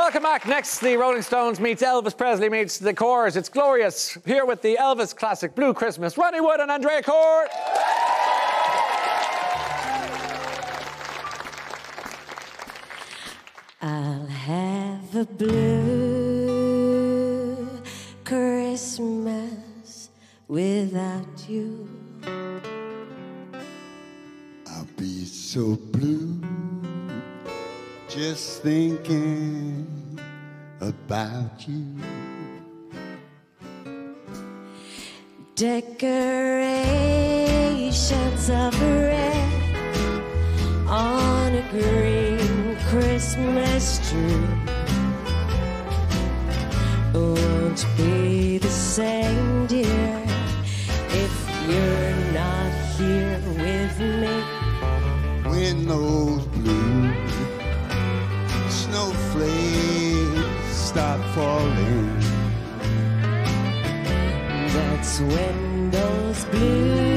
Welcome back. Next, the Rolling Stones meets Elvis Presley meets the Corrs. It's glorious. Here with the Elvis classic Blue Christmas, Ronnie Wood and Andrea Corr. I'll have a blue Christmas without you. I'll be so blue just thinking about you. Decorations of red on a green Christmas tree won't be the same, dear, if you're not here with me. When those blue snowflakes start falling, that's when those blue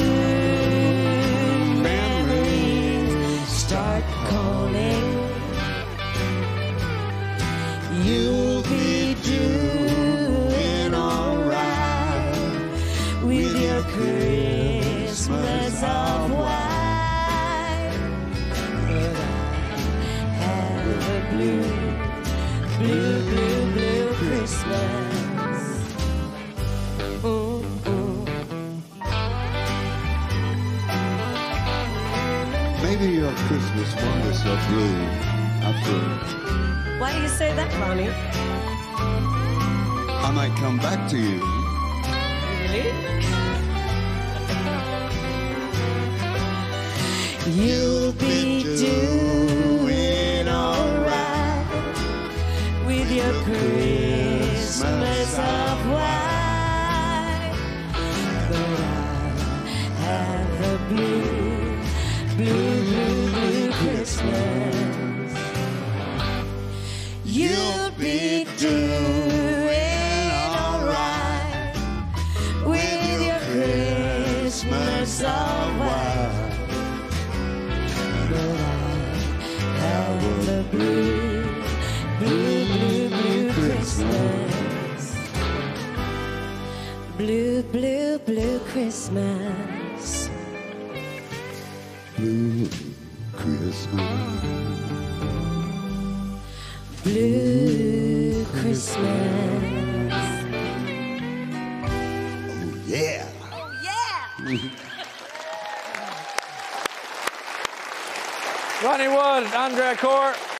memories start calling. You'll be doing alright with your Christmas of white, but I have a blue, blue, blue, blue Christmas. maybe your Christmas wonders are blue after all. Why do you say that, Ronnie? I might come back to you. Really? You'll be doing alright with your Christmas of white, but I have a blue, blue, blue, blue Christmas. You'll be doing alright with your Christmas of white, but I have a blue, blue, blue, blue Christmas. Blue, blue, blue Christmas. Blue Christmas. Blue Christmas. Oh, yeah. Oh, yeah! Ronnie Wood, Andrea Corr.